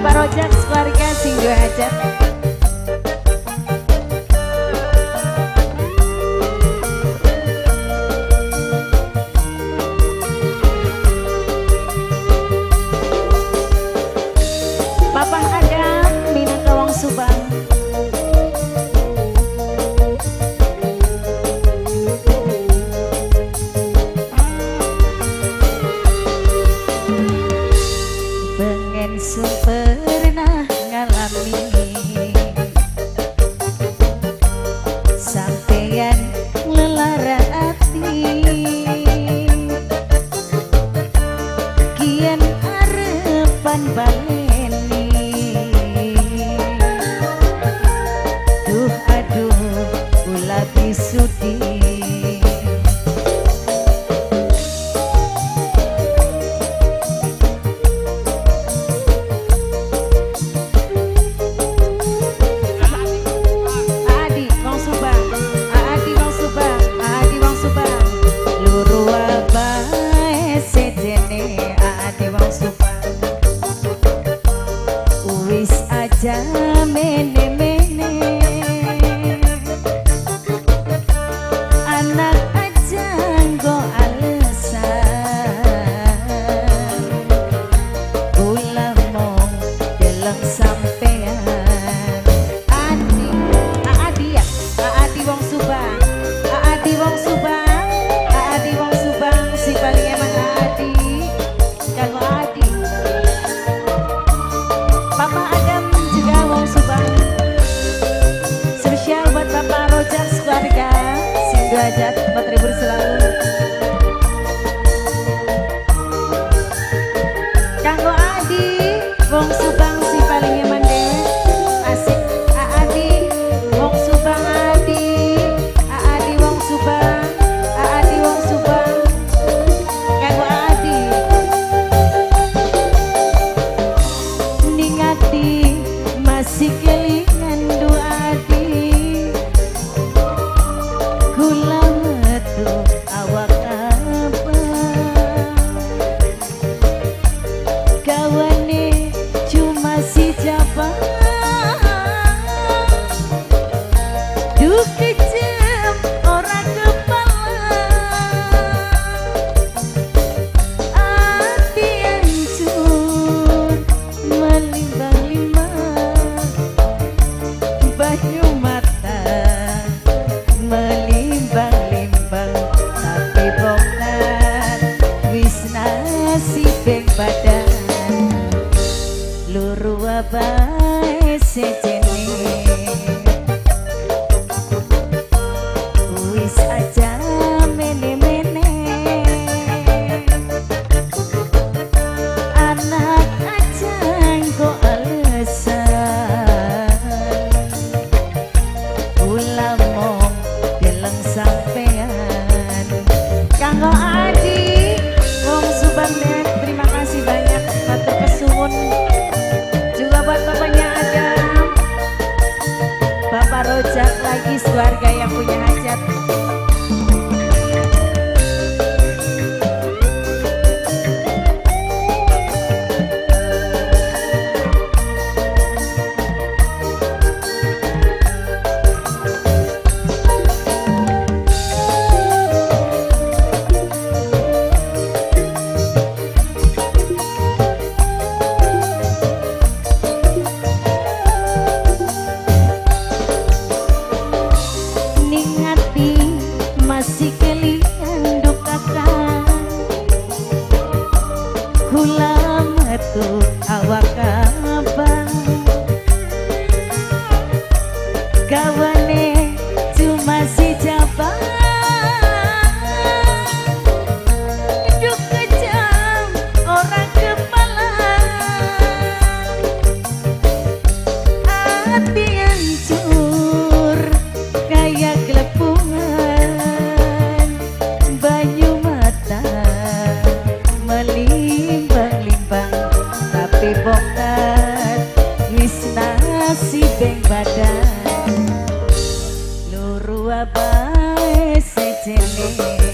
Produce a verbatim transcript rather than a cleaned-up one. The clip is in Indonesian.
Bapak Rojak keluarga sing dua hajat. Bapak Adam Minangkawang Subang. Pengen pernah ngalami sampeyan lelara hati, kian arepan baleni. Duh aduh ulah bisudi. Aja mene-mene anak aja nggo alesan kula mong deleng sampean. Adi Adi ya Adi wong Subang, Adi wong Subang, Adi wong Subang si paling emang Adi kalau Adi Bapak Adam spesial buat Bapak Rojak keluarga sing derajat empat ribu selalu. Kanggo Adi wong Subang si paling nyaman dewe asik. Adi wong Subang, Adi Adi wong Subang, Adi wong Subang. Kanggo Adi ning ati masih kelingan dua Adi kula metu awak apa kawane cuma si jaba duh kejam ora kepala ati hancur melimbang-limbang banyu mata melimbang-limbang tapi bongkar wis nasibeng badan luru abae sejene wis aja mene-mene anak aja nggo alesan ulamong deleng sampean. Kanggo Adi wong Subang Net, terima kasih banyak matur kesuwun. Juga buat bapaknya Adam, Bapak Rojak lagi keluarga yang punya hajat. Masih kelian dukakan kula metu awak abang kawane cuma si jabang duk kejam orang kepala hati hancur kayak gelepungan banyu mata melimbang-limbang tapi bongkar wis nasibeng badan luru abae sejene